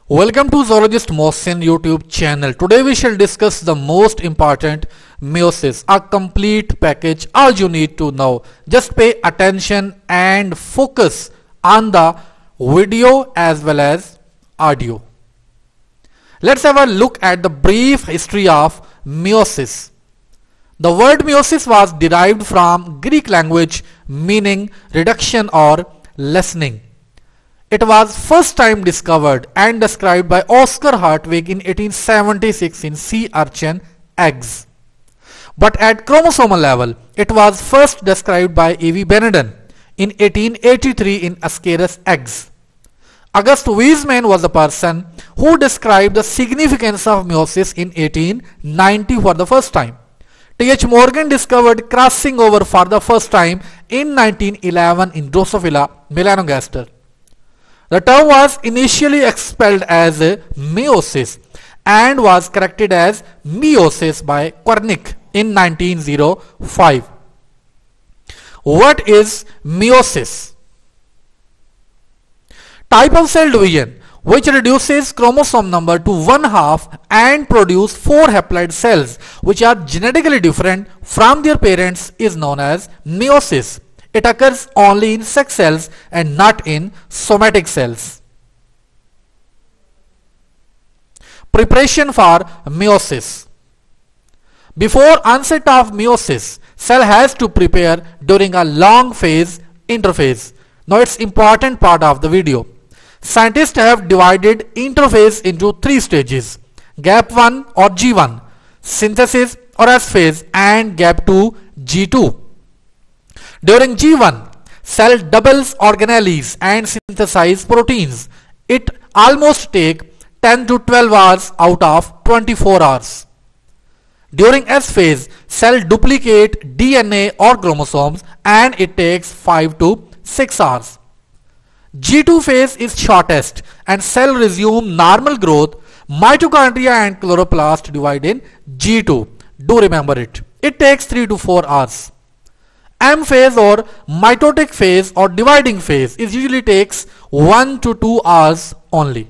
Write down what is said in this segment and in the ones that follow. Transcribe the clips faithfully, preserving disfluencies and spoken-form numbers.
Welcome to Zoologist Mohsin YouTube channel. Today we shall discuss the most important meiosis, a complete package, all you need to know. Just pay attention and focus on the video as well as audio. Let's have a look at the brief history of meiosis. The word meiosis was derived from Greek language meaning reduction or lessening. It was first time discovered and described by Oscar Hartwig in eighteen seventy-six in sea urchin eggs. But at chromosomal level, it was first described by A V Beneden in eighteen eighty-three in Ascaris eggs. August Weismann was the person who described the significance of meiosis in eighteen ninety for the first time. T H Morgan discovered crossing over for the first time in nineteen eleven in Drosophila melanogaster. The term was initially expelled as meiosis and was corrected as meiosis by Kornick in nineteen oh five. What is meiosis? Type of cell division which reduces chromosome number to one half and produce four haploid cells which are genetically different from their parents is known as meiosis. It occurs only in sex cells and not in somatic cells. Preparation for meiosis. Before onset of meiosis, cell has to prepare during a long phase interphase. Now it's important part of the video. Scientists have divided interphase into three stages: gap one or G one, synthesis or S phase, and gap two, G two. During G one, cell doubles organelles and synthesize proteins. It almost takes ten to twelve hours out of twenty-four hours. During S phase, cell duplicate D N A or chromosomes and it takes five to six hours. G two phase is shortest and cell resume normal growth. Mitochondria and chloroplast divide in G two. Do remember it. It takes three to four hours. M phase or mitotic phase or dividing phase is usually takes one to two hours only.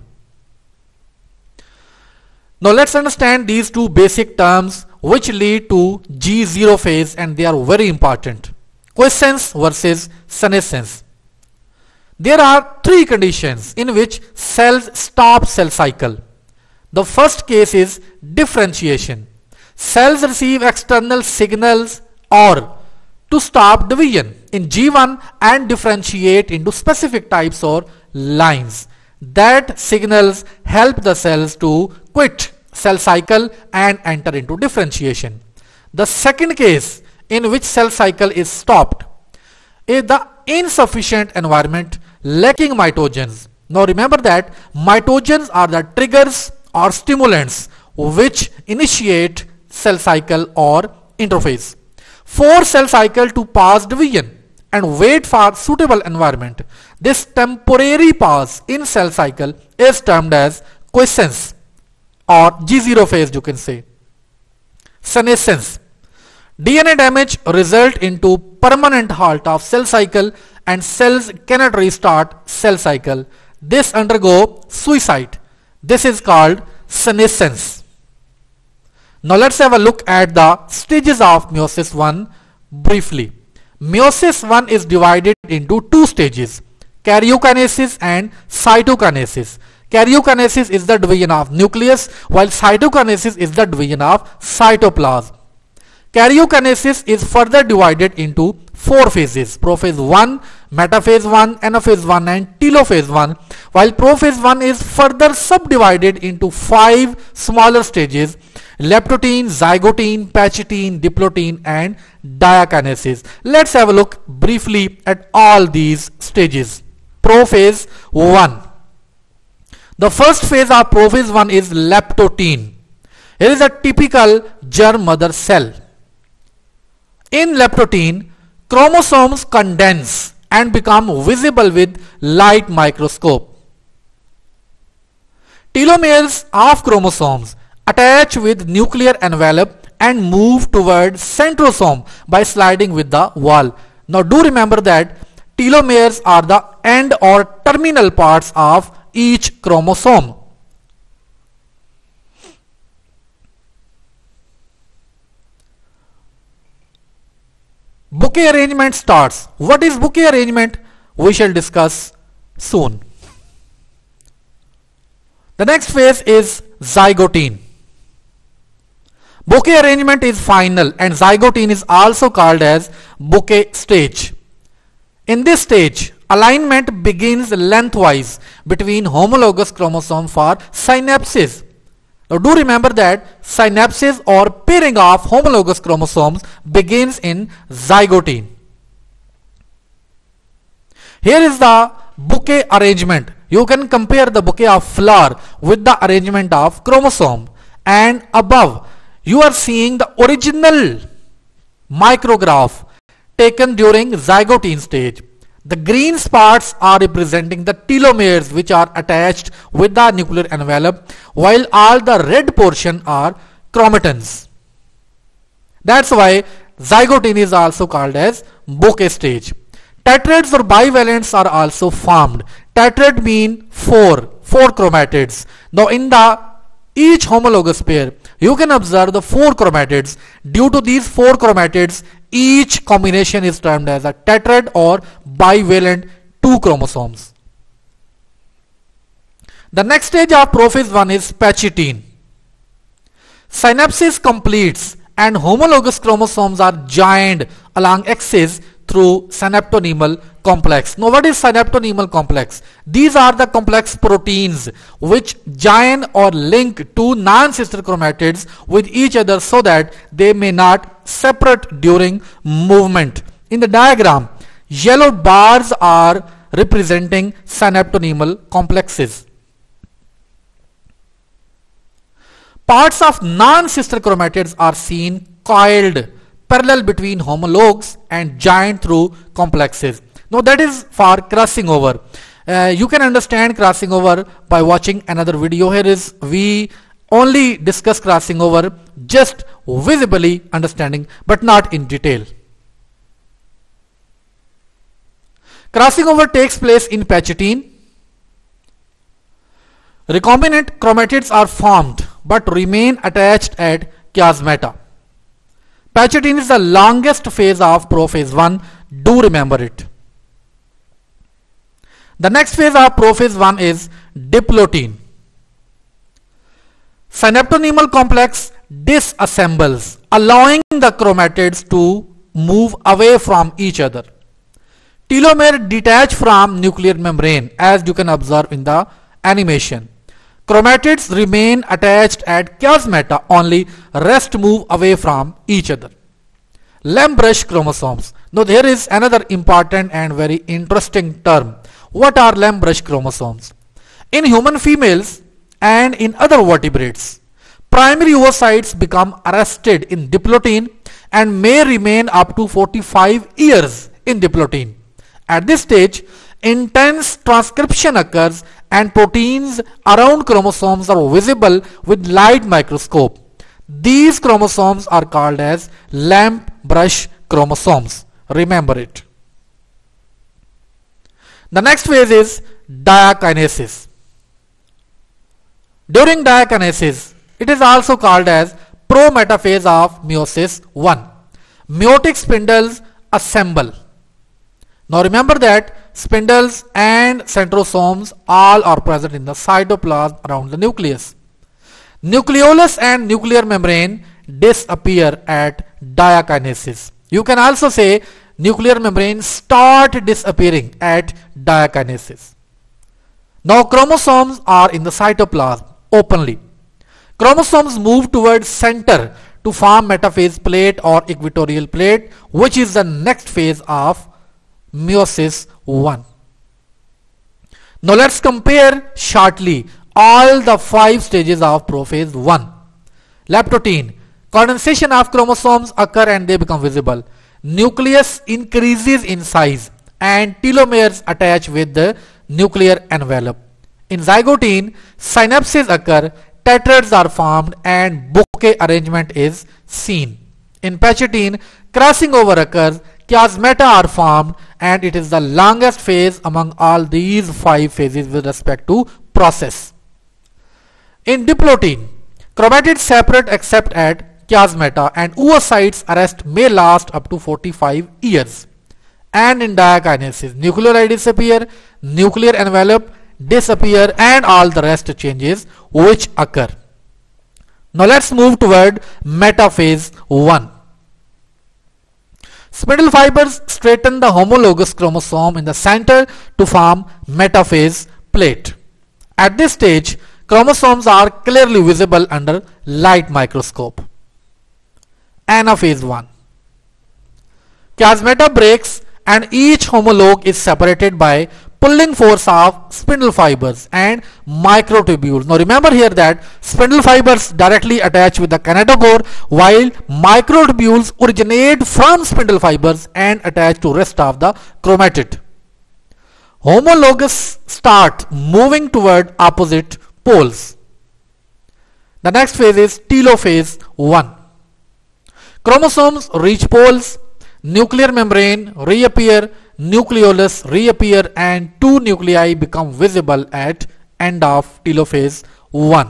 Now let's understand these two basic terms which lead to G zero phase, and they are very important. Quiescence versus senescence. There are three conditions in which cells stop cell cycle. The first case is differentiation. Cells receive external signals or to stop division in G one and differentiate into specific types or lines. That signals help the cells to quit cell cycle and enter into differentiation. The second case in which cell cycle is stopped is the insufficient environment lacking mitogens. Now remember that mitogens are the triggers or stimulants which initiate cell cycle or interphase. For cell cycle to pass division and wait for suitable environment, this temporary pause in cell cycle is termed as quiescence or G zero phase, you can say. Senescence. D N A damage result into permanent halt of cell cycle and cells cannot restart cell cycle. This undergo suicide. This is called senescence. Now let's have a look at the stages of meiosis one briefly. Meiosis one is divided into two stages: karyokinesis and cytokinesis. Karyokinesis is the division of nucleus, while cytokinesis is the division of cytoplasm. Karyokinesis is further divided into four phases: prophase one, metaphase one, anaphase one, and telophase one, while prophase one is further subdivided into five smaller stages: leptotene, zygotene, pachytene, diplotene, and diakinesis. Let's have a look briefly at all these stages. Prophase one. The first phase of prophase one is leptotene. Here is a typical germ mother cell. In leptotene, chromosomes condense and become visible with light microscope. Telomeres of chromosomes attach with nuclear envelope and move toward centrosome by sliding with the wall. Now do remember that telomeres are the end or terminal parts of each chromosome. bouquet arrangement starts. What is bouquet arrangement? We shall discuss soon. The next phase is zygotine. Bouquet arrangement is final and zygotine is also called as bouquet stage. In this stage, alignment begins lengthwise between homologous chromosomes for synapses. Now do remember that synapses or pairing of homologous chromosomes begins in zygotine. Here is the bouquet arrangement. You can compare the bouquet of flower with the arrangement of chromosome, and above you are seeing the original micrograph taken during zygotine stage. The green spots are representing the telomeres which are attached with the nuclear envelope, while all the red portion are chromatins. That's why zygotine is also called as bouquet stage. Tetrads or bivalents are also formed. Tetrad mean four, four chromatids. Now in the each homologous pair, you can observe the four chromatids. Due to these four chromatids, each combination is termed as a tetrad or bivalent two chromosomes. The next stage of prophase one is pachytene. Synapsis completes and homologous chromosomes are joined along axis through synaptonemal complex. Now what is synaptonemal complex? These are the complex proteins which join or link two non-sister chromatids with each other so that they may not separate during movement. In the diagram, yellow bars are representing synaptonemal complexes. Parts of non-sister chromatids are seen coiled parallel between homologs and joined through complexes. Now that is for crossing over. Uh, you can understand crossing over by watching another video. Here is we only discuss crossing over, just visibly understanding but not in detail. Crossing over takes place in pachytene. Recombinant chromatids are formed but remain attached at chiasmata. Pachytene is the longest phase of prophase one. Do remember it. The next phase of prophase one is diplotin. Synaptonemal complex disassembles, allowing the chromatids to move away from each other. Telomere detach from nuclear membrane, as you can observe in the animation. Chromatids remain attached at chiasmata, only rest move away from each other. Lamb-brush chromosomes. Now there is another important and very interesting term. What are lamb-brush chromosomes? In human females and in other vertebrates, primary oocytes become arrested in diplotin and may remain up to forty-five years in diplotin. At this stage, intense transcription occurs and proteins around chromosomes are visible with light microscope. These chromosomes are called as lamb-brush chromosomes. Remember it. The next phase is diakinesis. During diakinesis, it is also called as pro-metaphase of meiosis one. Meiotic spindles assemble. Now remember that spindles and centrosomes all are present in the cytoplasm around the nucleus. Nucleolus and nuclear membrane disappear at diakinesis. You can also say nuclear membrane start disappearing at diakinesis. Now chromosomes are in the cytoplasm openly. Chromosomes move towards center to form metaphase plate or equatorial plate, which is the next phase of meiosis one. Now let's compare shortly all the five stages of prophase one. Leptotin. Condensation of chromosomes occur and they become visible. Nucleus increases in size and telomeres attach with the nuclear envelope. In zygotine, synapses occur, tetrads are formed and bouquet arrangement is seen. In pachytene, crossing over occurs, chiasmata are formed, and it is the longest phase among all these five phases with respect to process. In diplotin, chromatids separate except at chiasmata, and oocytes arrest may last up to forty-five years. And in diakinesis, nuclei disappear, nuclear envelope disappear, and all the rest changes which occur. Now let's move toward metaphase one. Spindle fibers straighten the homologous chromosome in the center to form metaphase plate. At this stage, chromosomes are clearly visible under light microscope. Anaphase one. Chiasmata breaks and each homologue is separated by pulling force of spindle fibers and microtubules. Now remember here that spindle fibers directly attach with the kinetochore, while microtubules originate from spindle fibers and attach to rest of the chromatid. Homologues start moving toward opposite poles. The next phase is telophase one. Chromosomes reach poles, nuclear membrane reappear, nucleolus reappear, and two nuclei become visible at end of telophase one.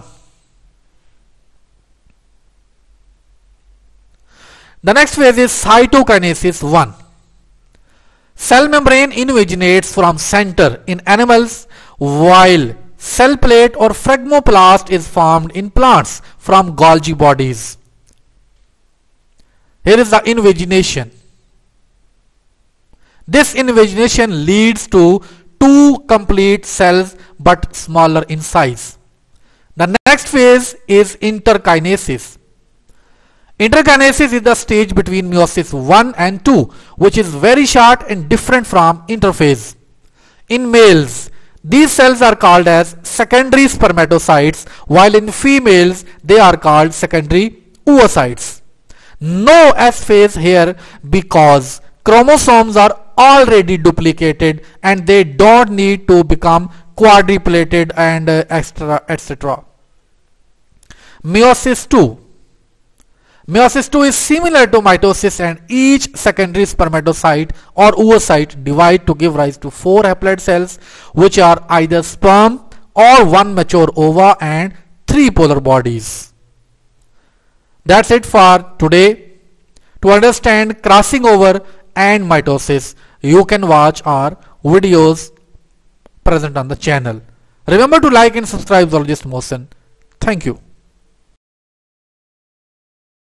The next phase is cytokinesis one. Cell membrane invaginates from center in animals, while cell plate or phragmoplast is formed in plants from Golgi bodies. Here is the invagination. This invagination leads to two complete cells but smaller in size. The next phase is interkinesis. Interkinesis is the stage between meiosis one and two, which is very short and different from interphase. In males, these cells are called as secondary spermatocytes, while in females they are called secondary oocytes. No S phase here because chromosomes are already duplicated and they don't need to become quadruplated and uh, extra etc. Meiosis two. Meiosis two is similar to mitosis, and each secondary spermatocyte or oocyte divide to give rise to four haploid cells, which are either sperm or one mature ova and three polar bodies. That's it for today. To understand crossing over and mitosis, you can watch our videos present on the channel. Remember to like and subscribe Zoologist Motion. Thank you.